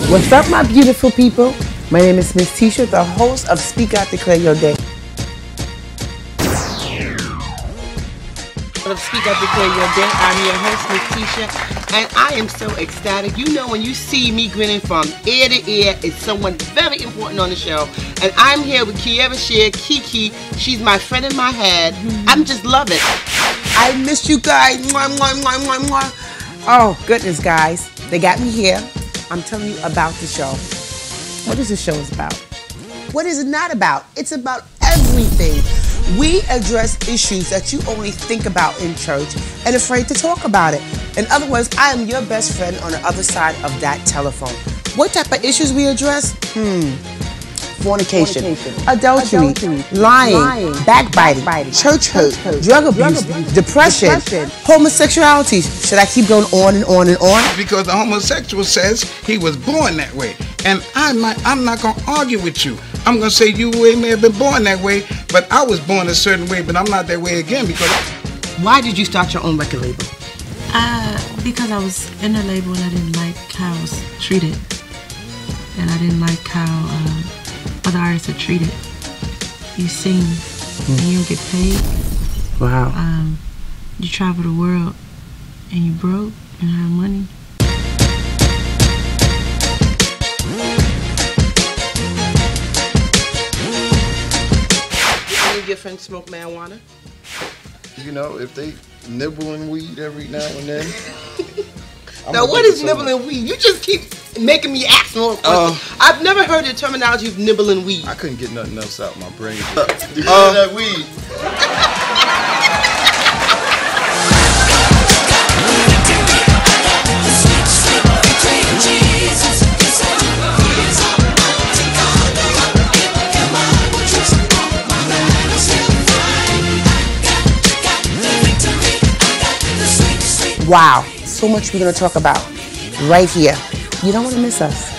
What's up, my beautiful people? My name is Miss Tisha, the host of Speak Out, Declare Your Day. Speak Out, Declare Your Day. I'm your host, Miss Tisha, and I am so ecstatic. You know, when you see me grinning from ear to ear, it's someone very important on the show. And I'm here with Kiera Shear, Kiki. She's my friend in my head. I'm just love it. I missed you guys. Mwah, mwah, mwah, mwah, mwah. Oh, goodness, guys. They got me here. I'm telling you about the show. What is the show about? What is it not about? It's about everything. We address issues that you only think about in church and afraid to talk about it. In other words, I am your best friend on the other side of that telephone. What type of issues we address? Fornication, adultery, lying, backbiting, church hurt, drug abuse, depression, homosexuality. Should I keep going on and on and on? Because the homosexual says he was born that way. And I'm not going to argue with you. I'm going to say you may have been born that way, but I was born a certain way, but I'm not that way again. Because why did you start your own record label? Because I was in a label and I didn't like how I was treated. And I didn't like how other artists are treated. You sing and you don't get paid. Wow. You travel the world and you broke and have money. Do any of your friends smoke marijuana? You know, if they nibbling weed every now and then. Now, what is nibbling weed? You just keep making me ask more questions. I've never heard the terminology of nibbling weed. I couldn't get nothing else out of my brain. You hear that weed? Wow, so much we're going to talk about right here. You don't want to miss us.